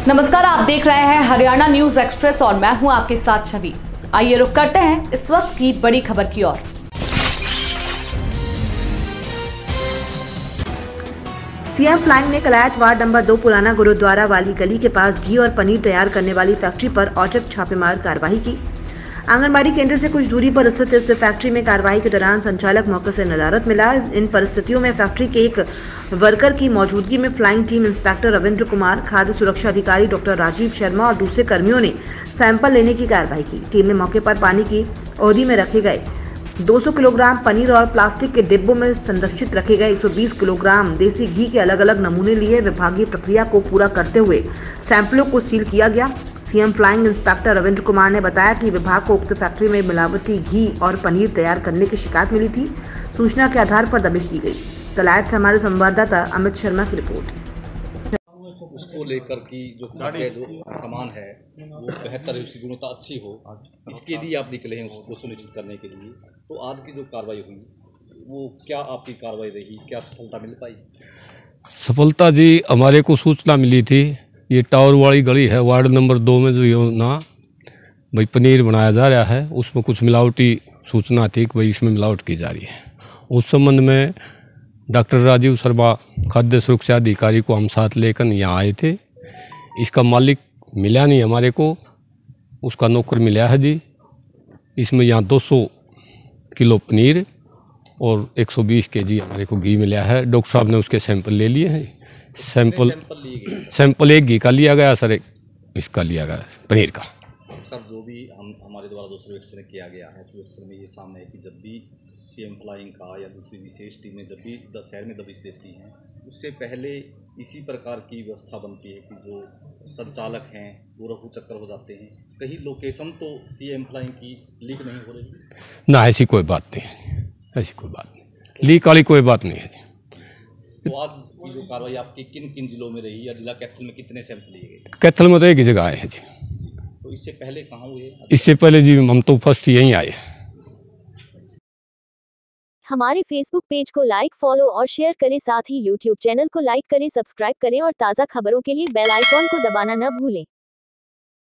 नमस्कार, आप देख रहे हैं हरियाणा न्यूज एक्सप्रेस और मैं हूं आपके साथ छवि। आइए रुक करते हैं इस वक्त की बड़ी खबर की ओर। सीएम फ्लाइंग ने कलायत वार्ड नंबर 2 पुराना गुरुद्वारा वाली गली के पास घी और पनीर तैयार करने वाली फैक्ट्री पर औचक छापेमार कार्रवाई की। आंगनबाड़ी केंद्र से कुछ दूरी पर स्थित इस फैक्ट्री में कार्रवाई के दौरान संचालक मौके से नदारद मिला। इन परिस्थितियों में फैक्ट्री के एक वर्कर की मौजूदगी में flying team inspector Ravindra Kumar, खाद्य सुरक्षा अधिकारी डॉक्टर राजीव शर्मा और दूसरे कर्मियों ने सैंपल लेने की कार्रवाई की। टीम ने मौके पर पानी की अवधि में रखे गए 200 किलोग्राम पनीर और प्लास्टिक के डिब्बों में संरक्षित रखे गए 120 किलोग्राम देसी घी के अलग अलग नमूने लिए विभागीय प्रक्रिया को पूरा करते हुए सैंपलों को सील किया गया। CM flying inspector Ravindra Kumar ने बताया कि विभाग को उक्त फैक्ट्री में मिलावटी घी और पनीर तैयार करने की शिकायत मिली थी। सूचना के आधार पर दबिश दी गई। कलायत से हमारे संवाददाता अमित शर्मा की रिपोर्ट। उसको लेकर की जो सामान है वो बेहतर है, उसकी गुणवत्ता अच्छी हो, इसके लिए आप निकले हैं उसको सुनिश्चित करने के लिए। तो आज की जो कार्रवाई हुई वो क्या आपकी कार्रवाई रही, क्या सफलता मिल पाई? सफलता जी, हमारे को सूचना मिली थी, ये टावर वाली गली है वार्ड नंबर 2 में जो ना भाई पनीर बनाया जा रहा है, उसमें कुछ मिलावटी सूचना थी कि भाई इसमें मिलावट की जा रही है। उस संबंध में डॉक्टर राजीव शर्मा खाद्य सुरक्षा अधिकारी को हम साथ लेकर यहाँ आए थे। इसका मालिक मिला नहीं हमारे को, उसका नौकर मिला है जी। इसमें यहाँ 200 किलो पनीर और 120 केजी हमारे को घी मिला है। डॉक्टर साहब ने उसके सैंपल ले लिए हैं। सैंपल एक घी का लिया गया सर, एक इसका लिया गया पनीर का। सर, जो भी हमारे द्वारा जो सर्वेक्षण किया गया है, सर्वेक्षण में ये सामने है कि जब भी सीएम फ्लाइंग का या दूसरी विशेष टीमें जब भी शहर में दबिश देती हैं, उससे पहले इसी प्रकार की व्यवस्था बनती है कि जो संचालक हैं वो रफू चक्कर हो जाते हैं। कहीं लोकेशन तो सीएम फ्लाइंग की लीक नहीं हो रही? ना, ऐसी कोई बात नहीं, ऐसी कोई बात नहीं, लीक वाली कोई बात नहीं है। तो आज की जो कार्रवाई आपकी किन किन जिलों में रही या जिला कैथल में कितने सैंपल लिए गए? कैथल में तो एक ही जगह आए हैं जी। तो इससे पहले कहाँ हुए? इससे पहले जी हम तो फर्स्ट यहीं आए। हमारे फेसबुक पेज को लाइक, फॉलो और शेयर करें। साथ ही यूट्यूब चैनल को लाइक करें, सब्सक्राइब करें और ताज़ा खबरों के लिए बेल आइकॉन को दबाना न भूलें।